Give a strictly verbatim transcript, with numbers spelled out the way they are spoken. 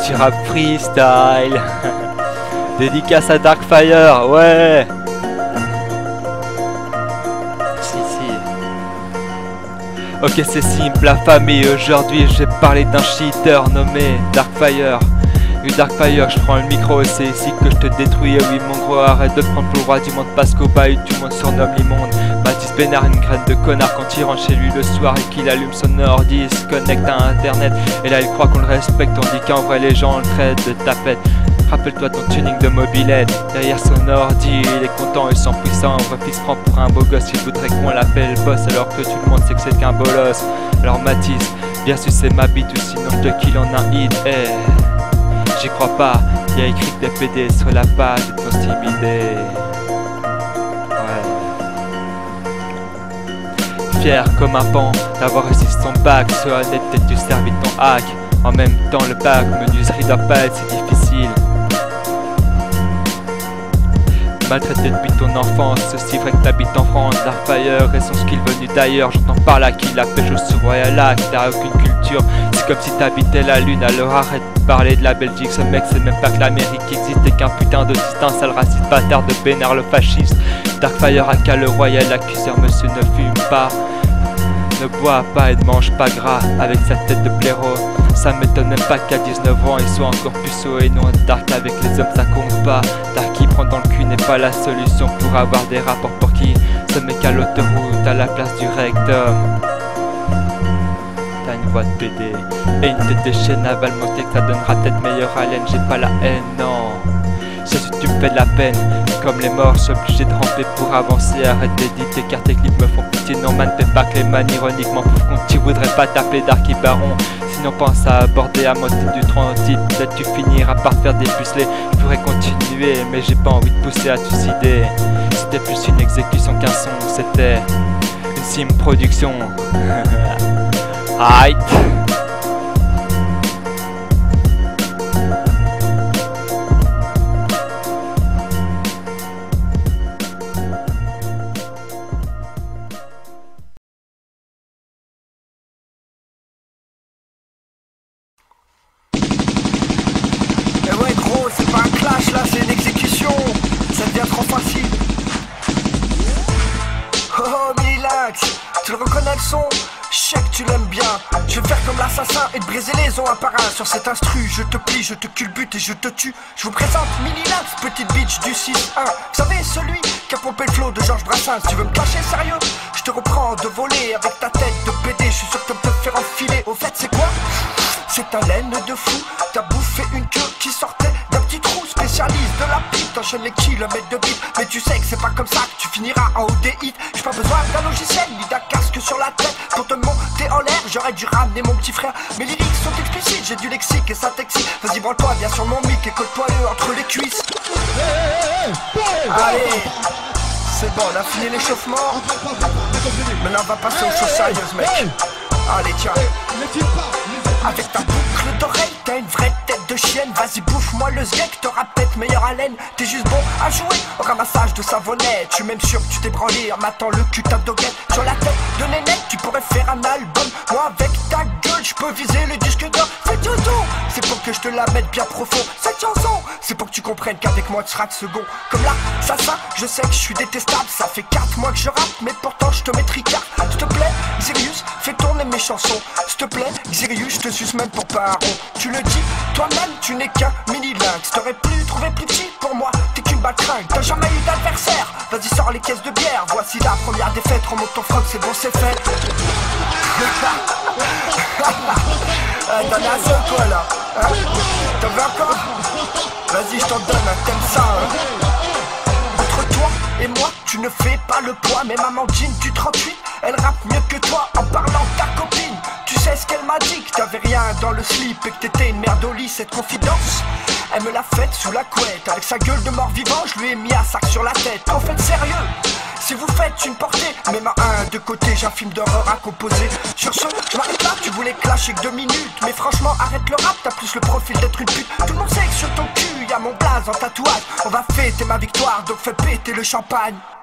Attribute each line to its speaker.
Speaker 1: petit rap freestyle. Dédicace à Darkfire, ouais. Si, si. Ok, c'est simple, la famille. Aujourd'hui, je vais parler d'un cheater nommé Darkfire. Oui, Darkfire, je prends le micro, c'est ici que je te détruis. Oui, mon gros, arrête de te prendre pour le roi du monde parce qu'au bahut, tu me surnommes l'immonde. Mathis Bénard, une graine de connard quand il rentre chez lui le soir et qu'il allume son ordi, il se connecte à internet. Et là, il croit qu'on le respecte, on dit qu'en vrai, les gens le traitent de tapette. Rappelle-toi ton tuning de mobilette. Derrière son ordi, il est content, il sent puissant. On refix prend pour un beau gosse, il voudrait qu'on l'appelle boss alors que tout le monde sait que c'est qu'un bolos. Alors Mathis, bien sûr c'est ma bite ou sinon je te kill en un hit. Eh, j'y crois pas, il y a écrit des P D sur la page de ton Steam I D. Ouais. Fier comme un pan d'avoir réussi son bac, sois honnête, peut-être tu servis de ton hack. En même temps le bac, menuiserie doit pas être si difficile. Maltraité depuis ton enfance, ceci vrai que t'habites en France. Darkfire et son skill venu d'ailleurs. J'entends par là qu'il a pêché sur Royal Lac. T'as aucune culture, c'est comme si t'habitais la lune. Alors arrête de parler de la Belgique. Ce mec c'est même pas que l'Amérique existe et qu'un putain de distinct sale raciste bâtard de Bénard le fasciste. Darkfire a qu'à le Royal accuseur, monsieur ne fume pas, ne boit pas et ne mange pas gras avec sa tête de blaireau. Ça m'étonne même pas qu'à dix-neuf ans il soit encore puceau et non Dark avec les hommes ça compte pas. Dark qui prend dans le cul n'est pas la solution pour avoir des rapports pour qui. Ce mec à l'autoroute à la place du rectum. T'as une voix de P D et une tête de chien naval montée que ça donnera peut-être meilleure haleine. J'ai pas la haine, non. Je sais que tu me fais de la peine. Comme les morts, je suis obligé de ramper pour avancer. Arrête d'éditer car tes clips me font pitié. Non man, fais pas que les man ironiquement pauvre con. Tu voudrais pas t'appeler Darky Baron. Sinon pense à aborder à moitié du transit. Peut-être tu finiras par faire des pucelets. Je pourrais continuer mais j'ai pas envie de pousser à te suicider. C'était plus une exécution qu'un son. C'était une sim production. Aïe.
Speaker 2: C'est pas un clash là, c'est une exécution. Ça devient trop facile. Oh oh Minilinx, tu le reconnais le son? Je sais que tu l'aimes bien. Je vais faire comme l'assassin et te briser les os un par un. Sur cet instru, je te plie, je te culbute et je te tue. Je vous présente Minilinx, petite bitch du six un. Vous savez, celui qui a pompé le flow de Georges Brassens. Tu veux me clasher sérieux? Je te reprends de voler avec ta tête de P D. Je suis sûr que tu peux te faire enfiler. Au fait, c'est quoi? C'est un laine de fou. T'as bouffé une queue qui sortait d'un petit trou. Spécialiste de la pipe, t'enchaînes les kilomètres de bip. Mais tu sais que c'est pas comme ça que tu finiras en haut des hits. J'ai pas besoin d'un logiciel ni d'un casque sur la tête pour te monter en l'air. J'aurais dû ramener mon petit frère. Mes lyrics sont explicites, j'ai du lexique et ça t'excite. Vas-y branle-toi, viens sur mon mic et colle-toi-le entre les cuisses. Allez, c'est bon, on a fini l'échauffement. Maintenant on va passer aux choses sérieuses mec. Allez tiens. Avec ta boucle d'oreille, t'as une vraie tête de chienne. Vas-y bouffe-moi le zgek, t'auras peut-être meilleure haleine. T'es juste bon à jouer au ramassage de savonnette. Je suis même sûr que tu t'es branlé en matant le cul ta doguette. Sur la tête de Nénette, tu pourrais faire un album. Moi avec ta gueule, je peux viser le disque d'or. Cette chanson, c'est pour que je te la mette bien profond. Cette chanson, c'est pour que tu comprennes qu'avec moi tu seras de second. Comme là, ça ça, je sais que je suis détestable. Ça fait quatre mois que je rappe, mais pourtant je te mets tricard. S'il te plaît, Xirius, fais tourner mes chansons. S'il te plaît, Xirius, je te suce même pour pas un rond. Tu le dis, toi-même, tu n'es qu'un mini-lynx. T'aurais pu trouver plus petit pour moi, t'es qu'une baltringue. T'as jamais eu d'adversaire, vas-y sors les caisses de bière. Voici la première défaite, remonte ton froc, c'est bon, c'est fait. T'en as un seul quoi là hein? T'en veux encore? Vas-y je t'en donne, hein, t'aimes ça hein? Entre toi et moi, tu ne fais pas le poids. Mais maman Jean du trente-huit, elle rappe mieux que toi en parlant de ta copine. Tu sais ce qu'elle m'a dit, que t'avais rien dans le slip et que t'étais une merde au lit. Cette confidence, elle me l'a faite sous la couette. Avec sa gueule de mort-vivant, je lui ai mis un sac sur la tête. En fait sérieux, si vous faites une portée, même à un de côté, j'ai un film d'horreur à composer. Sur ce, je m'arrête là, tu voulais clasher que deux minutes. Mais franchement, arrête le rap, t'as plus le profil d'être une pute. Tout le monde sait que sur ton cul, y'a mon blaze en tatouage. On va fêter ma victoire, donc fais péter le champagne.